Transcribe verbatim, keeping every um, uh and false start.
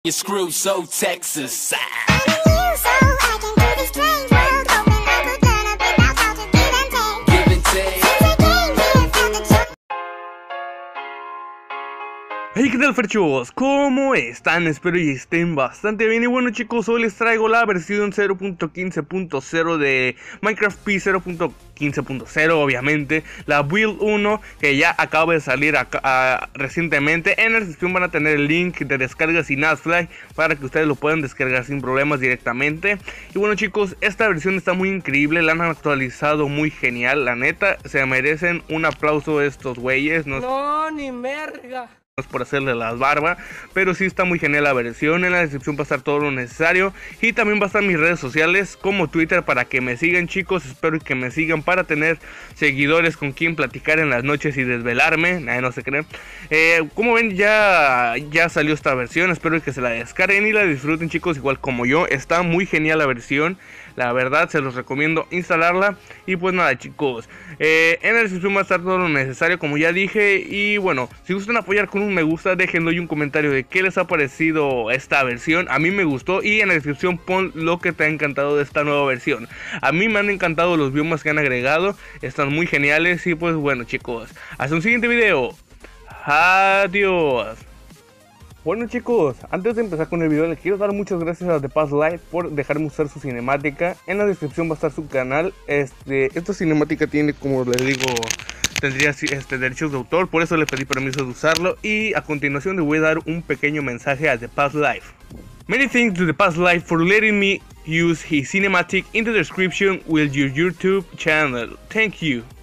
You screw so Texas. Hey, ¿qué tal, ferchos? ¿Cómo están? Espero y estén bastante bien. Y bueno, chicos, hoy les traigo la versión cero punto quince punto cero de Minecraft P cero punto quince punto cero, obviamente. La Build uno, que ya acaba de salir acá, a, recientemente. En la descripción van a tener el link de descarga sin Adfly para que ustedes lo puedan descargar sin problemas directamente. Y bueno, chicos, esta versión está muy increíble. La han actualizado muy genial. La neta, se merecen un aplauso estos güeyes. No, no ni merga. Por hacerle las barbas, pero sí está muy genial la versión. En la descripción va a estar todo lo necesario y también va a estar mis redes sociales como Twitter para que me sigan, chicos. Espero que me sigan para tener seguidores con quien platicar en las noches y desvelarme. Nadie no se cree. Eh, como ven, ya, ya salió esta versión. Espero que se la descarguen y la disfruten, chicos, igual como yo. Está muy genial la versión. La verdad, se los recomiendo instalarla. Y pues nada, chicos, eh, en la descripción va a estar todo lo necesario, como ya dije. Y bueno, si gustan apoyar con un me gusta, déjenlo y un comentario de qué les ha parecido esta versión. A mí me gustó. Y en la descripción pon lo que te ha encantado de esta nueva versión. A mí me han encantado los biomas que han agregado. Están muy geniales. Y pues bueno, chicos, hasta un siguiente video. Adiós. Bueno, chicos, antes de empezar con el video les quiero dar muchas gracias a The Past Life por dejarme usar su cinemática. En la descripción va a estar su canal. Este, esta cinemática tiene, como les digo, tendría este, derechos de autor, por eso le pedí permiso de usarlo. Y a continuación le voy a dar un pequeño mensaje a The Past Life. Many thanks to The Past Life for letting me use his cinematic in the description with your YouTube channel. Thank you.